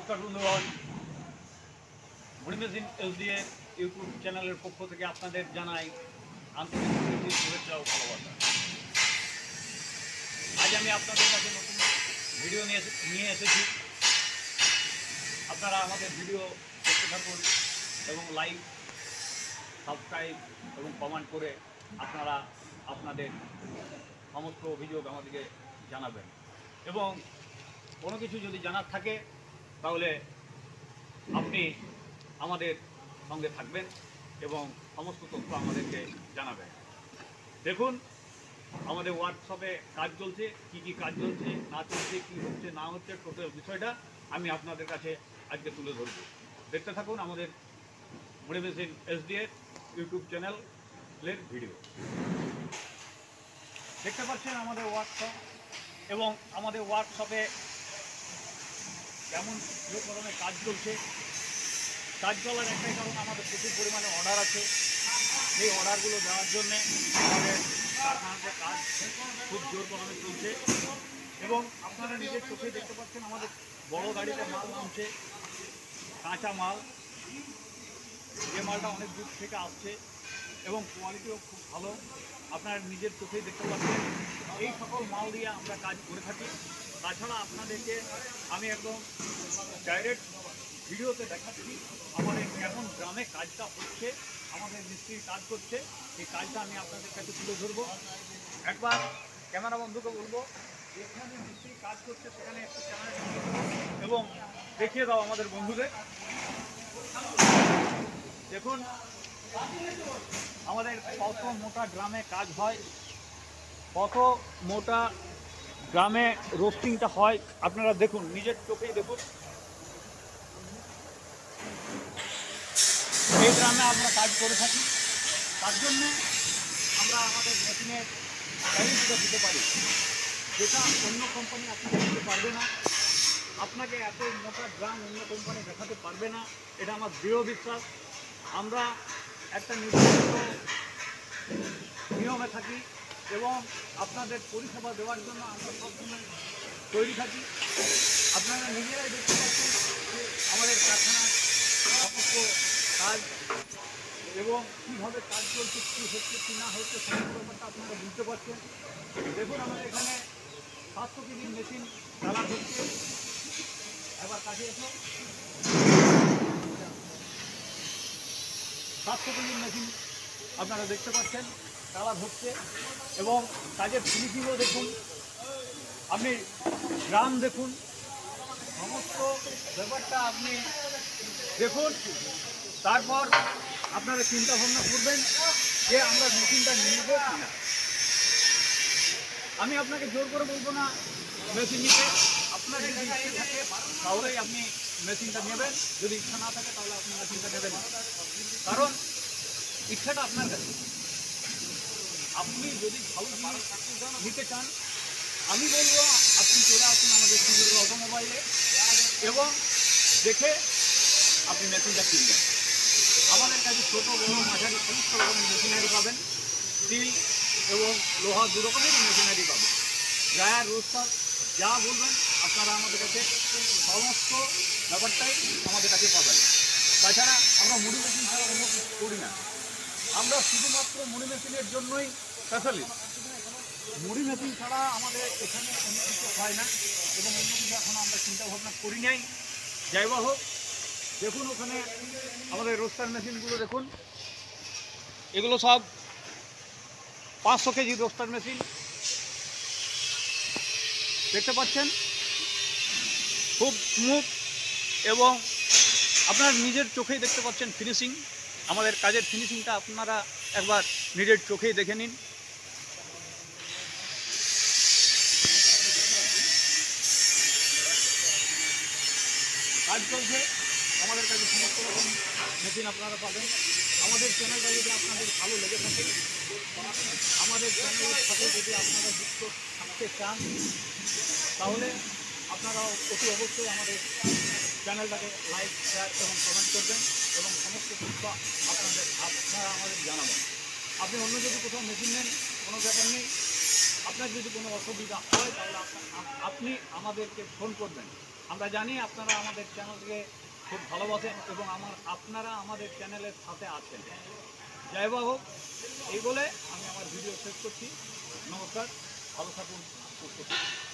নমস্কার বন্ধুগণ, মুড়ি মেশিন এসডিএ ইউটিউব চ্যানেলের পক্ষ থেকে আপনাদের জানাই আন্তরিক শুভেচ্ছা ও ভালোবাসা। আজ আমি আপনাদের কাছে নতুন ভিডিও নিয়ে এসেছি। আপনারা আমাদের ভিডিও দেখতে থাকুন এবং লাইক, সাবস্ক্রাইব এবং কমেন্ট করে আপনারা আপনাদের সমস্ত অভিযোগ আমাদেরকে জানাবেন এবং কোনো কিছু যদি জানার থাকে তাহলে আপনি আমাদের সঙ্গে থাকবেন এবং সমস্ত তথ্য আমাদেরকে জানাবেন। দেখুন, আমাদের ওয়ার্কশপে কাজ চলছে, কি কাজ চলছে না চলছে, কী হচ্ছে না হচ্ছে, টোটাল বিষয়টা আমি আপনাদের কাছে আজকে তুলে ধরব। দেখতে থাকুন আমাদের মুড়ি মেশিন এসডিএ ইউটিউব চ্যানেলের ভিডিও। দেখতে পাচ্ছেন আমাদের ওয়ার্কশপ এবং আমাদের ওয়ার্কশপে কেমন যে ধরনের কাজ চলছে। কাজ চলার একটাই কারণ, আমাদের প্রচুর পরিমাণে অর্ডার আছে। এই অর্ডারগুলো দেওয়ার জন্যে আমাদের কারখানাতে কাজ খুব জোর কদমে চলছে এবং আপনারা নিজের চোখে দেখতে পাচ্ছেন আমাদের বড় গাড়িতে মাল নামছে, কাঁচা মাল। যে মালটা অনেক দূর থেকে আসছে এবং কোয়ালিটিও খুব ভালো, আপনারা নিজের চোখেই দেখতে পাচ্ছেন। এই সকল মাল দিয়ে আমরা কাজ করে থাকি। তাছাড়া আপনাদেরকে আমি একদম ডাইরেক্ট ভিডিওতে দেখাচ্ছি আমাদের কেমন গ্রামে কাজটা হচ্ছে, আমাদের মিস্ত্রি কাজ করছে, এই কাজটা আমি আপনাদের কাছে তুলে ধরবো। একবার ক্যামেরা বন্ধুকে বলবো, যেখানে মিস্ত্রি কাজ করছে সেখানে একটু ক্যামেরা এবং দেখিয়ে দাও আমাদের বন্ধুদের। দেখুন আমাদের কত মোটা গ্রামে কাজ হয়, কত মোটা গ্রামে রোস্টিংটা হয়, আপনারা দেখুন, নিজের চোখেই দেখুন। এই গ্রামে আমরা কাজ করে থাকি, তার জন্য আমরা আমাদের মেশিনের গ্যারেন্টিটা দিতে পারি, যেটা অন্য কোম্পানি আপনাকে দিতে পারবে না। আপনাকে এত মোটা গ্রাম অন্য কোম্পানি দেখাতে পারবে না, এটা আমার দৃঢ় বিশ্বাস। আমরা একটা নির্দিষ্ট নিয়মে থাকি এবং আপনাদের পরিষেবা দেওয়ার জন্য আমরা সবসময় তৈরি থাকি। আপনারা নিজেরাই দেখতে পাচ্ছেন যে আমাদের কারখানার সমস্ত কাজ এবং কীভাবে কাজ চলছে, কী হচ্ছে কী না হচ্ছে, সমস্ত ব্যাপারটা আপনারা বুঝতে পারছেন। দেখুন আমাদের এখানে 700 কেজি মেশিন চালা হচ্ছে। একবার কাছে এসো। 700 কেজি মেশিন আপনারা দেখতে পাচ্ছেন চালা হচ্ছে এবং কাজের ফিনিশিংও দেখুন, আপনি গ্রাম দেখুন, সমস্ত ব্যাপারটা আপনি দেখুন। তারপর আপনারা চিন্তা ভাবনা করবেন যে আমরা মেশিনটা নেব কিনা। আমি আপনাকে জোর করে বলবো না মেশিন নিতে, আপনার যদি ইচ্ছে থাকে তাহলেই আপনি মেশিনটা নেবেন, যদি ইচ্ছা না থাকে তাহলে আপনি মেশিনটা নেবেন না। কারণ ইচ্ছাটা আপনার কাছে। আপনি যদি ভালো জিনিস নিতে চান, আমি বলবো আপনি চলে আসুন আমাদের সুন্দর অটোমোবাইলে এবং দেখে আপনি মেশিনটা কিনবেন। আমাদের কাছে ছোটো বড়ো মাঝারি সমস্ত রকমের মেশিনারি পাবেন, স্টিল এবং লোহা দু রকমেরই মেশিনারি পাবেন। ড্রায়ার, রোস্টার যা বলবেন আপনারা আমাদের কাছে সমস্ত ব্যাপারটাই আমাদের কাছে পাবেন। তাছাড়া আমরা মুড়ি মেশিন ছাড়া অন্য কিছু করি না, আমরা শুধুমাত্র মুড়ি মেশিনের জন্যই স্পেশালিস্ট। মুড়ি মেশিন ছাড়া আমাদের এখানে অন্য কিছু হয় না এবং অন্য কিছু এখনও আমরা চিন্তাভাবনা করি নাই। যাই বা হোক, দেখুন ওখানে আমাদের রোস্টার মেশিনগুলো দেখুন, এগুলো সব 500 কেজি রোস্টার মেশিন দেখতে পাচ্ছেন, খুব স্মুথ এবং আপনার নিজের চোখেই দেখতে পাচ্ছেন ফিনিশিং। আমাদের কাজের ফিনিশিংটা আপনারা একবার নিজের চোখেই দেখে নিন। কাজ চলছে, আমাদের কাছে সমস্ত রকম মেশিন আপনারা পাবেন। আমাদের চ্যানেলটা যদি আপনাদের ভালো লেগে থাকে, আমাদের চ্যানেলের সাথে যদি আপনারা যুক্ত থাকতে চান, তাহলে আপনারা অতি অবশ্যই আমাদের চ্যানেলটাকে লাইক, শেয়ার এবং কমেন্ট করবেন এবং সমস্ত তথ্য আপনারা আমাদের জানাবেন। আপনি অন্য যদি কোথাও মেশিন নেন কোনো ব্যাপার নেই, আপনার যদি কোনো অসুবিধা হয় তাহলে আপনি আমাদেরকে ফোন করবেন। আমরা জানি আপনারা আমাদের চ্যানেলকে খুব ভালোবাসেন এবং আপনারা আমাদের চ্যানেলের সাথে আছেন। জয় বাবা হোক, এই বলে আমি আমার ভিডিও শেষ করছি। নমস্কার, ভালো থাকুন, সুস্থ থাকুন।